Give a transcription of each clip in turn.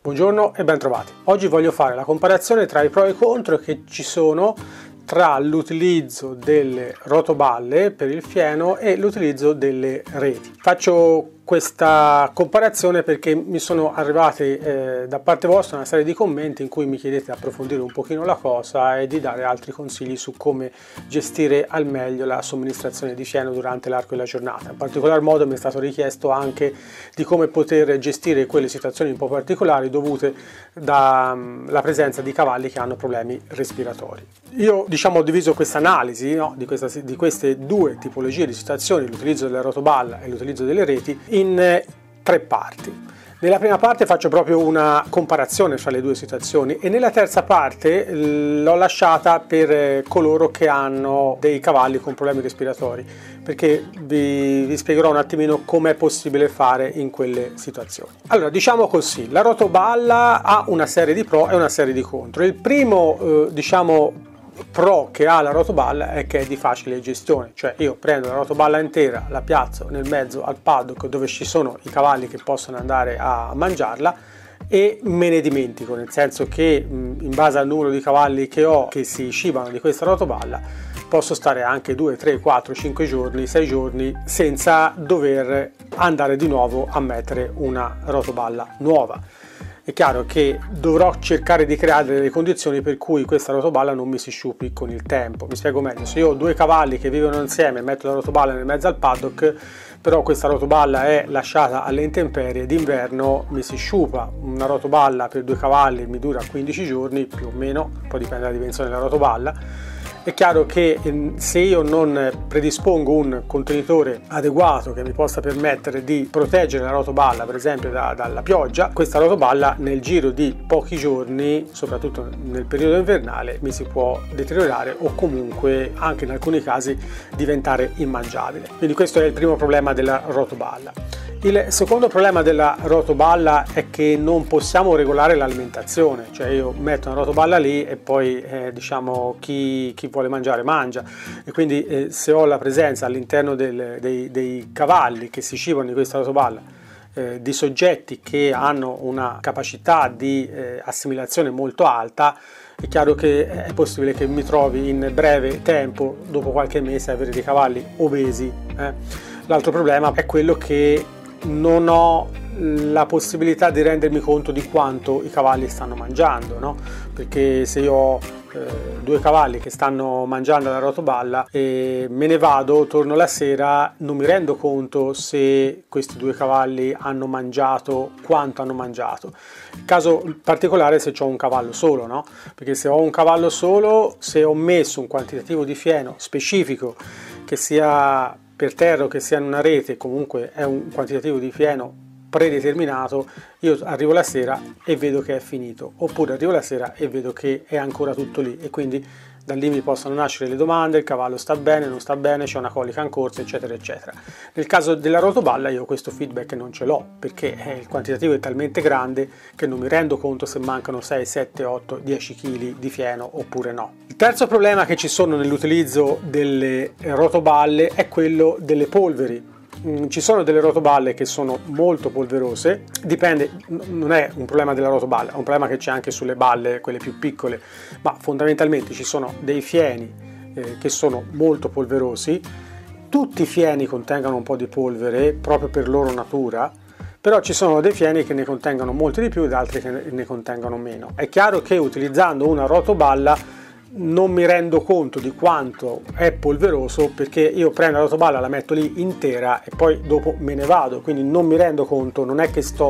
Buongiorno e ben trovati. Oggi voglio fare la comparazione tra i pro e i contro che ci sono tra l'utilizzo delle rotoballe per il fieno e l'utilizzo delle reti. Faccio questa comparazione perché mi sono arrivati da parte vostra una serie di commenti in cui mi chiedete di approfondire un pochino la cosa e di dare altri consigli su come gestire al meglio la somministrazione di fieno durante l'arco della giornata. In particolar modo mi è stato richiesto anche di come poter gestire quelle situazioni un po' particolari dovute dalla presenza di cavalli che hanno problemi respiratori. Io ho diviso questa analisi, di queste due tipologie di situazioni, l'utilizzo della rotoballa e l'utilizzo delle reti, in tre parti. Nella prima parte faccio proprio una comparazione fra le due situazioni e nella terza parte l'ho lasciata per coloro che hanno dei cavalli con problemi respiratori, perché vi spiegherò un attimino come è possibile fare in quelle situazioni. Allora, diciamo così, la rotoballa ha una serie di pro e una serie di contro. Il primo, pro che ha la rotoballa è che è di facile gestione, cioè io prendo la rotoballa intera, la piazzo nel mezzo al paddock dove ci sono i cavalli che possono andare a mangiarla e me ne dimentico, nel senso che in base al numero di cavalli che ho che si cibano di questa rotoballa posso stare anche 2, 3, 4, 5 giorni, 6 giorni senza dover andare di nuovo a mettere una rotoballa nuova. È chiaro che dovrò cercare di creare delle condizioni per cui questa rotoballa non mi si sciupi con il tempo. Mi spiego meglio: se io ho due cavalli che vivono insieme e metto la rotoballa nel mezzo al paddock, però questa rotoballa è lasciata alle intemperie, d'inverno mi si sciupa. Una rotoballa per due cavalli mi dura 15 giorni più o meno, poi dipende dalla dimensione della rotoballa. È chiaro che se io non predispongo un contenitore adeguato che mi possa permettere di proteggere la rotoballa, per esempio dalla pioggia, questa rotoballa nel giro di pochi giorni, soprattutto nel periodo invernale, mi si può deteriorare o comunque anche in alcuni casi diventare immangiabile. Quindi questo è il primo problema della rotoballa. Il secondo problema della rotoballa è che non possiamo regolare l'alimentazione, cioè io metto una rotoballa lì e poi chi vuole mangiare mangia, e quindi se ho la presenza all'interno dei cavalli che si cibano di questa rotoballa di soggetti che hanno una capacità di assimilazione molto alta, è chiaro che è possibile che mi trovi in breve tempo, dopo qualche mese, a avere dei cavalli obesi. L'altro problema è quello che non ho la possibilità di rendermi conto di quanto i cavalli stanno mangiando, no? Perché se io ho due cavalli che stanno mangiando la rotoballa e me ne vado, torno la sera, non mi rendo conto se questi due cavalli hanno mangiato, quanto hanno mangiato. Caso particolare se ho un cavallo solo, no? Perché se ho un cavallo solo, se ho messo un quantitativo di fieno specifico, che sia per terra o che sia in una rete, comunque è un quantitativo di fieno predeterminato, io arrivo la sera e vedo che è finito, oppure arrivo la sera e vedo che è ancora tutto lì, e quindi da lì mi possono nascere le domande: il cavallo sta bene, non sta bene, c'è una colica in corsa, eccetera eccetera. Nel caso della rotoballa io questo feedback non ce l'ho, perché il quantitativo è talmente grande che non mi rendo conto se mancano 6, 7, 8, 10 kg di fieno oppure no. Il terzo problema che ci sono nell'utilizzo delle rotoballe è quello delle polveri. Ci sono delle rotoballe che sono molto polverose, dipende, non è un problema della rotoballa, è un problema che c'è anche sulle balle, quelle più piccole, ma fondamentalmente ci sono dei fieni che sono molto polverosi. Tutti i fieni contengono un po' di polvere proprio per loro natura, però ci sono dei fieni che ne contengono molti di più ed altri che ne contengono meno. È chiaro che utilizzando una rotoballa non mi rendo conto di quanto è polveroso, perché io prendo la rotoballa, la metto lì intera e poi dopo me ne vado, quindi non mi rendo conto, non è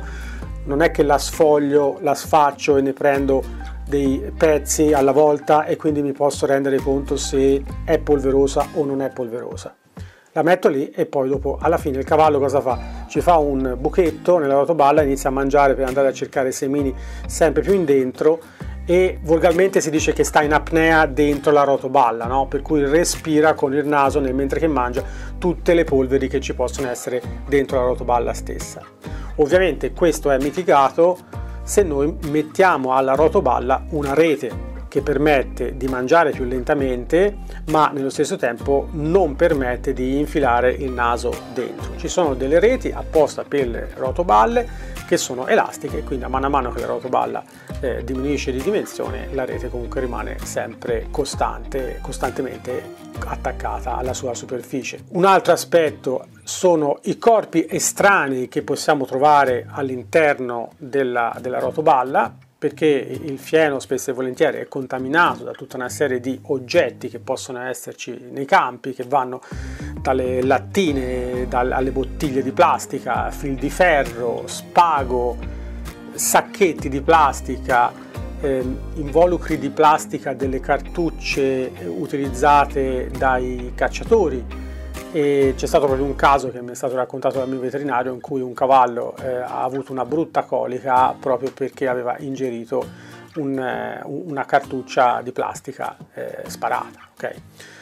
che la sfoglio, la sfaccio e ne prendo dei pezzi alla volta e quindi mi posso rendere conto se è polverosa o non è polverosa. La metto lì e poi dopo, alla fine, il cavallo cosa fa? Ci fa un buchetto nella rotoballa, inizia a mangiare per andare a cercare semini sempre più in dentro, e volgarmente si dice che sta in apnea dentro la rotoballa, no? Per cui respira con il naso mentre che mangia tutte le polveri che ci possono essere dentro la rotoballa stessa. Ovviamente questo è mitigato se noi mettiamo alla rotoballa una rete, che permette di mangiare più lentamente, ma nello stesso tempo non permette di infilare il naso dentro. Ci sono delle reti apposta per le rotoballe che sono elastiche, quindi a mano che la rotoballa diminuisce di dimensione, la rete comunque rimane sempre costantemente attaccata alla sua superficie. Un altro aspetto sono i corpi estranei che possiamo trovare all'interno della rotoballa, perché il fieno spesso e volentieri è contaminato da tutta una serie di oggetti che possono esserci nei campi, che vanno dalle lattine, alle bottiglie di plastica, fil di ferro, spago, sacchetti di plastica, involucri di plastica delle cartucce utilizzate dai cacciatori. E c'è stato proprio un caso che mi è stato raccontato dal mio veterinario in cui un cavallo ha avuto una brutta colica proprio perché aveva ingerito una cartuccia di plastica sparata, ok?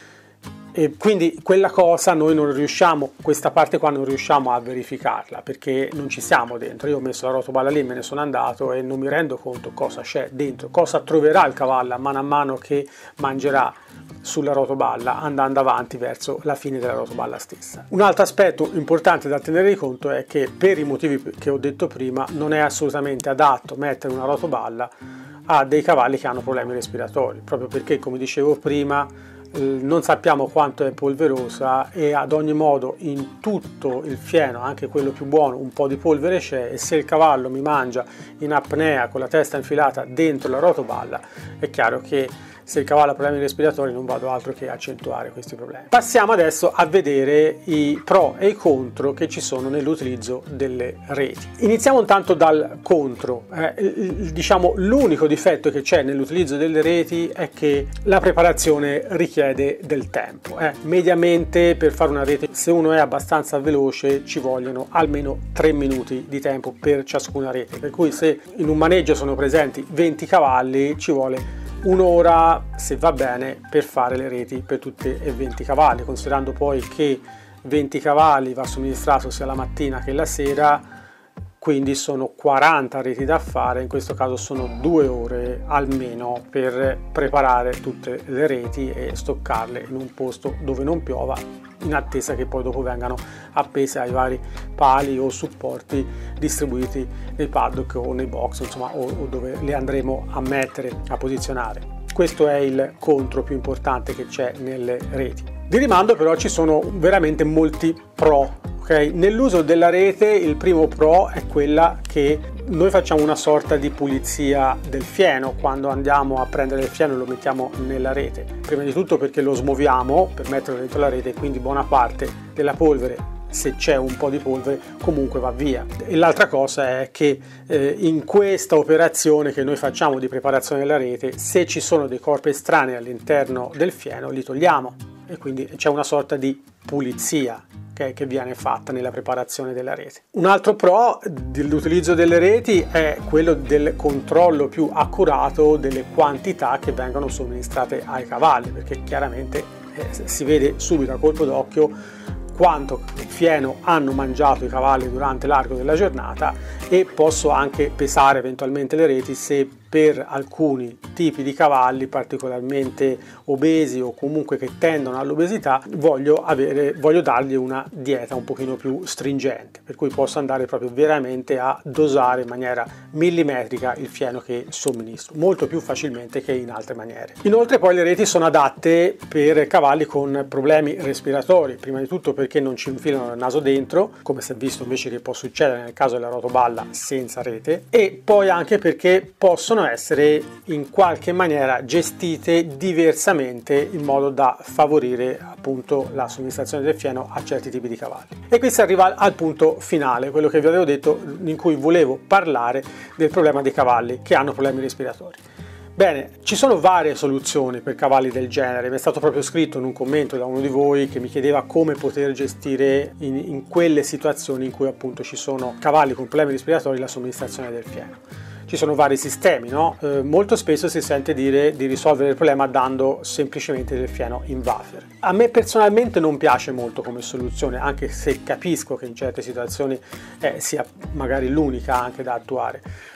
E quindi quella cosa noi non riusciamo, questa parte qua non riusciamo a verificarla perché non ci siamo dentro. Io ho messo la rotoballa lì, me ne sono andato e non mi rendo conto cosa c'è dentro, cosa troverà il cavallo a mano che mangerà sulla rotoballa andando avanti verso la fine della rotoballa stessa. Un altro aspetto importante da tenere conto è che per i motivi che ho detto prima non è assolutamente adatto mettere una rotoballa a dei cavalli che hanno problemi respiratori, proprio perché, come dicevo prima, non sappiamo quanto è polverosa e ad ogni modo in tutto il fieno, anche quello più buono, un po' di polvere c'è, e se il cavallo mi mangia in apnea con la testa infilata dentro la rotoballa è chiaro che se il cavallo ha problemi respiratori non vado altro che accentuare questi problemi. Passiamo adesso a vedere i pro e i contro che ci sono nell'utilizzo delle reti. Iniziamo intanto dal contro. Diciamo l'unico difetto che c'è nell'utilizzo delle reti è che la preparazione richiede del tempo. Mediamente per fare una rete, se uno è abbastanza veloce, ci vogliono almeno 3 minuti di tempo per ciascuna rete, per cui se in un maneggio sono presenti 20 cavalli ci vuole un'ora, se va bene, per fare le reti per tutti e 20 cavalli, considerando poi che 20 cavalli va somministrato sia la mattina che la sera, quindi sono 40 reti da fare. In questo caso sono 2 ore almeno per preparare tutte le reti e stoccarle in un posto dove non piova, in attesa che poi dopo vengano appese ai vari pali o supporti distribuiti nei paddock o nei box, insomma, o dove le andremo a mettere, a posizionare. Questo è il contro più importante che c'è nelle reti. Di rimando però ci sono veramente molti pro. Okay? Nell'uso della rete il primo pro è quella che noi facciamo una sorta di pulizia del fieno quando andiamo a prendere il fieno e lo mettiamo nella rete. Prima di tutto perché lo smuoviamo per metterlo dentro la rete, quindi buona parte della polvere, se c'è un po' di polvere, comunque va via. E l'altra cosa è che in questa operazione che noi facciamo di preparazione della rete, se ci sono dei corpi estranei all'interno del fieno li togliamo e quindi c'è una sorta di pulizia che viene fatta nella preparazione della rete. Un altro pro dell'utilizzo delle reti è quello del controllo più accurato delle quantità che vengono somministrate ai cavalli, perché chiaramente si vede subito a colpo d'occhio quanto fieno hanno mangiato i cavalli durante l'arco della giornata e posso anche pesare eventualmente le reti se per alcuni tipi di cavalli particolarmente obesi o comunque che tendono all'obesità voglio dargli una dieta un pochino più stringente, per cui posso andare proprio veramente a dosare in maniera millimetrica il fieno che somministro, molto più facilmente che in altre maniere. Inoltre poi le reti sono adatte per cavalli con problemi respiratori, prima di tutto perché non ci infilano il naso dentro, come si è visto invece che può succedere nel caso della rotoballa senza rete, e poi anche perché possono essere in qualche maniera gestite diversamente in modo da favorire appunto la somministrazione del fieno a certi tipi di cavalli. E qui si arriva al punto finale, quello che vi avevo detto, in cui volevo parlare del problema dei cavalli che hanno problemi respiratori. Bene, ci sono varie soluzioni per cavalli del genere. Mi è stato proprio scritto in un commento da uno di voi che mi chiedeva come poter gestire in quelle situazioni in cui appunto ci sono cavalli con problemi respiratori la somministrazione del fieno. Ci sono vari sistemi, no? Molto spesso si sente dire di risolvere il problema dando semplicemente del fieno in wafer. A me personalmente non piace molto come soluzione, anche se capisco che in certe situazioni sia magari l'unica anche da attuare.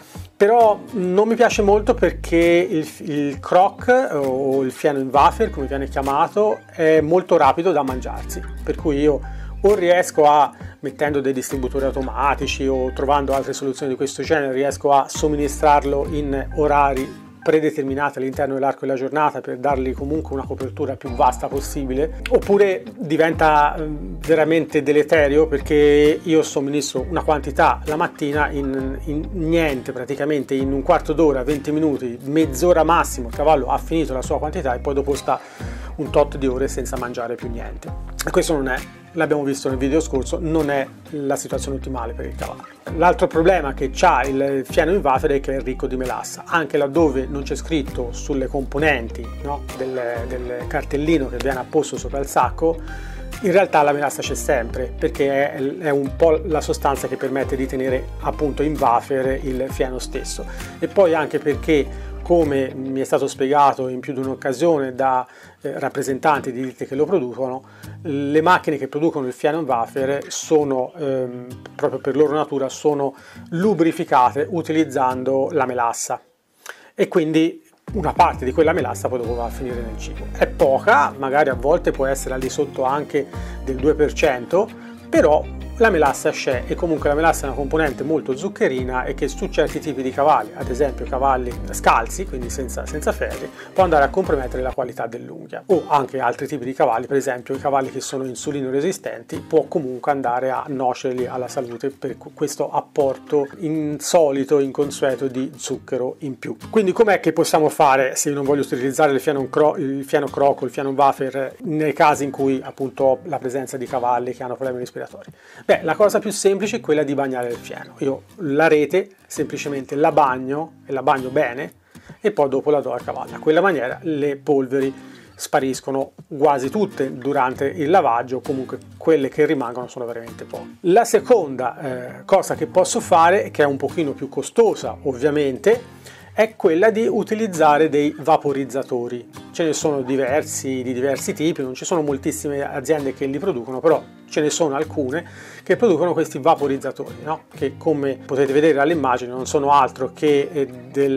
però non mi piace molto perché il croc o il fieno in wafer, come viene chiamato, è molto rapido da mangiarsi, per cui io o riesco a, mettendo dei distributori automatici o trovando altre soluzioni di questo genere, riesco a somministrarlo in orari predeterminate all'interno dell'arco della giornata per dargli comunque una copertura più vasta possibile, oppure diventa veramente deleterio perché io somministro una quantità la mattina in niente, praticamente in un quarto d'ora, 20 minuti, mezz'ora massimo il cavallo ha finito la sua quantità e poi dopo sta un tot di ore senza mangiare più niente. E questo non è, l'abbiamo visto nel video scorso, non è la situazione ottimale per il cavallo. L'altro problema che ha il fieno in wafer è che è ricco di melassa, anche laddove non c'è scritto sulle componenti, no, del cartellino che viene apposto sopra il sacco. In realtà la melassa c'è sempre, perché è un po' la sostanza che permette di tenere appunto in wafer il fieno stesso, e poi anche perché, come mi è stato spiegato in più di un'occasione da rappresentanti di ditte che lo producono, le macchine che producono il fieno in wafer sono, proprio per loro natura, sono lubrificate utilizzando la melassa, e quindi una parte di quella melassa poi dopo va a finire nel cibo. È poca, magari a volte può essere al di sotto anche del 2%, però la melassa c'è, e comunque la melassa è una componente molto zuccherina e che su certi tipi di cavalli, ad esempio cavalli scalzi, quindi senza ferri, può andare a compromettere la qualità dell'unghia, o anche altri tipi di cavalli, per esempio i cavalli che sono insulino resistenti, può comunque andare a nuocerli alla salute per questo apporto insolito, inconsueto di zucchero in più. Quindi com'è che possiamo fare se io non voglio utilizzare il fieno croc o il fieno wafer nei casi in cui appunto ho la presenza di cavalli che hanno problemi respiratori? Beh, la cosa più semplice è quella di bagnare il fieno. Io la rete semplicemente la bagno, e la bagno bene, e poi dopo la do al cavallo. A quella maniera le polveri spariscono quasi tutte durante il lavaggio, comunque quelle che rimangono sono veramente poche. La seconda cosa che posso fare, che è un pochino più costosa ovviamente, è quella di utilizzare dei vaporizzatori. Ce ne sono diversi, di diversi tipi, non ci sono moltissime aziende che li producono, però ce ne sono alcune che producono questi vaporizzatori, no? Che, come potete vedere dall'immagine, non sono altro che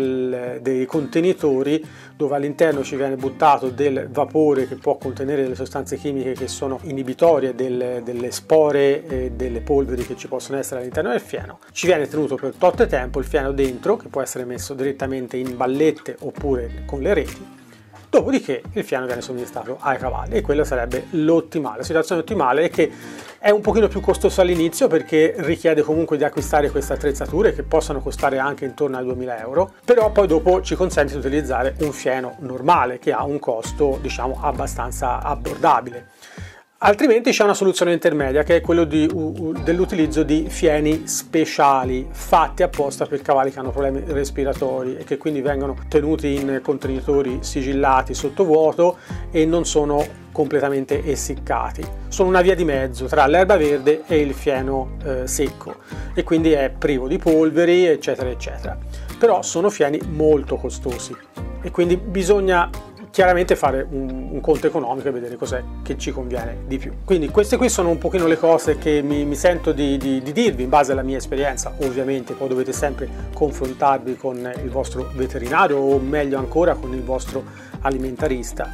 dei contenitori dove all'interno ci viene buttato del vapore che può contenere delle sostanze chimiche che sono inibitorie delle spore e delle polveri che ci possono essere all'interno del fieno. Ci viene tenuto per tot tempo il fieno dentro, che può essere messo direttamente in ballette oppure con le reti. Dopodiché il fieno viene somministrato ai cavalli, e quella sarebbe l'ottimale. La situazione ottimale è che è un pochino più costoso all'inizio perché richiede comunque di acquistare queste attrezzature che possono costare anche intorno ai 2000 euro, però poi dopo ci consente di utilizzare un fieno normale che ha un costo, diciamo, abbastanza abbordabile. Altrimenti c'è una soluzione intermedia, che è quello dell'utilizzo di fieni speciali fatti apposta per cavalli che hanno problemi respiratori e che quindi vengono tenuti in contenitori sigillati sottovuoto e non sono completamente essiccati. Sono una via di mezzo tra l'erba verde e il fieno secco, e quindi è privo di polveri, eccetera eccetera. Però sono fieni molto costosi e quindi bisogna chiaramente fare un conto economico e vedere cos'è che ci conviene di più. Quindi queste qui sono un pochino le cose che mi sento di dirvi in base alla mia esperienza. Ovviamente poi dovete sempre confrontarvi con il vostro veterinario, o meglio ancora con il vostro alimentarista,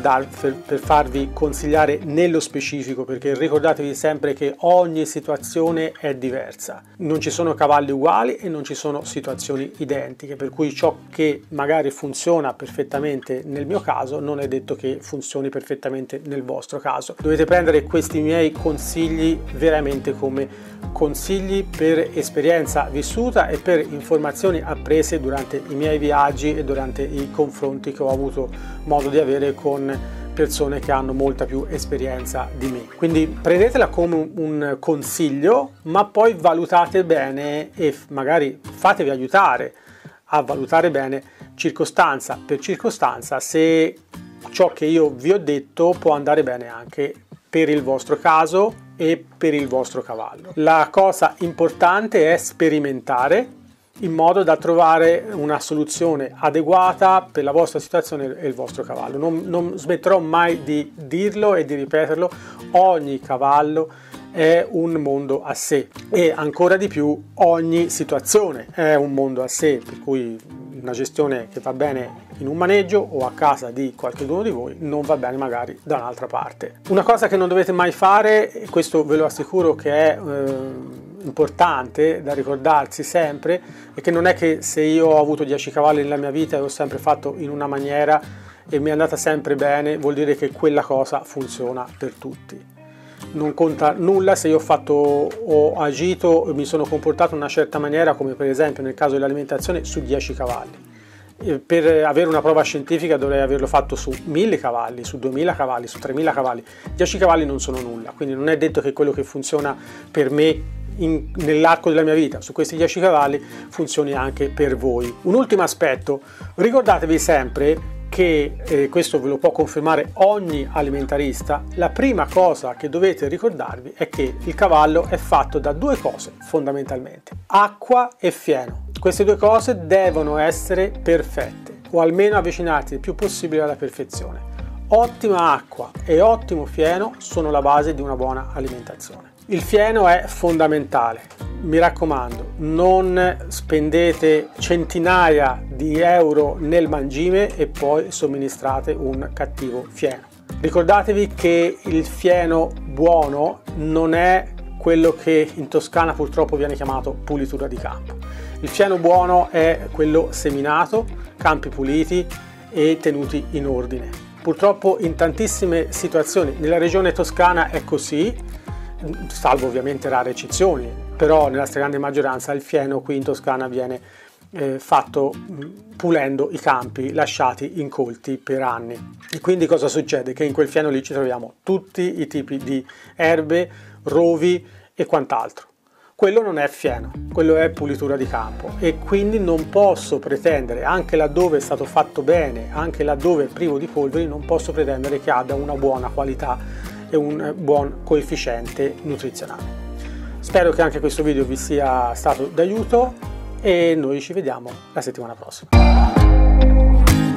per farvi consigliare nello specifico, perché ricordatevi sempre che ogni situazione è diversa, non ci sono cavalli uguali e non ci sono situazioni identiche, per cui ciò che magari funziona perfettamente nel mio caso non è detto che funzioni perfettamente nel vostro caso. Dovete prendere questi miei consigli veramente come consigli per esperienza vissuta e per informazioni apprese durante i miei viaggi e durante i confronti che ho avuto modo di avere con persone che hanno molta più esperienza di me. Quindi prendetela come un consiglio, ma poi valutate bene e magari fatevi aiutare a valutare bene circostanza per circostanza se ciò che io vi ho detto può andare bene anche per il vostro caso e per il vostro cavallo. La cosa importante è sperimentare in modo da trovare una soluzione adeguata per la vostra situazione e il vostro cavallo. Non smetterò mai di dirlo e di ripeterlo: ogni cavallo è un mondo a sé, e ancora di più ogni situazione è un mondo a sé, per cui una gestione che va bene in un maneggio o a casa di qualcuno di voi non va bene magari da un'altra parte. Una cosa che non dovete mai fare, e questo ve lo assicuro che è importante da ricordarsi sempre, è che non è che se io ho avuto 10 cavalli nella mia vita e ho sempre fatto in una maniera e mi è andata sempre bene, vuol dire che quella cosa funziona per tutti. Non conta nulla se io ho agito e mi sono comportato in una certa maniera, come per esempio nel caso dell'alimentazione, su 10 cavalli. Per avere una prova scientifica dovrei averlo fatto su 1000 cavalli, su 2000 cavalli, su 3000 cavalli. 10 cavalli non sono nulla, quindi non è detto che quello che funziona per me nell'arco della mia vita su questi 10 cavalli funzioni anche per voi. Un ultimo aspetto: ricordatevi sempre che, questo ve lo può confermare ogni alimentarista, la prima cosa che dovete ricordarvi è che il cavallo è fatto da due cose fondamentalmente: acqua e fieno. Queste due cose devono essere perfette, o almeno avvicinarsi il più possibile alla perfezione. Ottima acqua e ottimo fieno sono la base di una buona alimentazione. Il fieno è fondamentale, mi raccomando, non spendete centinaia di euro nel mangime e poi somministrate un cattivo fieno. Ricordatevi che il fieno buono non è quello che in Toscana purtroppo viene chiamato pulitura di campo. Il fieno buono è quello seminato, campi puliti e tenuti in ordine. Purtroppo in tantissime situazioni nella regione toscana è così, salvo ovviamente rare eccezioni, però nella stragrande maggioranza il fieno qui in Toscana viene fatto pulendo i campi lasciati incolti per anni. E quindi cosa succede? Che in quel fieno lì ci troviamo tutti i tipi di erbe, rovi e quant'altro. Quello non è fieno, quello è pulitura di campo, e quindi non posso pretendere, anche laddove è stato fatto bene, anche laddove è privo di polveri, non posso pretendere che abbia una buona qualità e un buon coefficiente nutrizionale. Spero che anche questo video vi sia stato d'aiuto e noi ci vediamo la settimana prossima.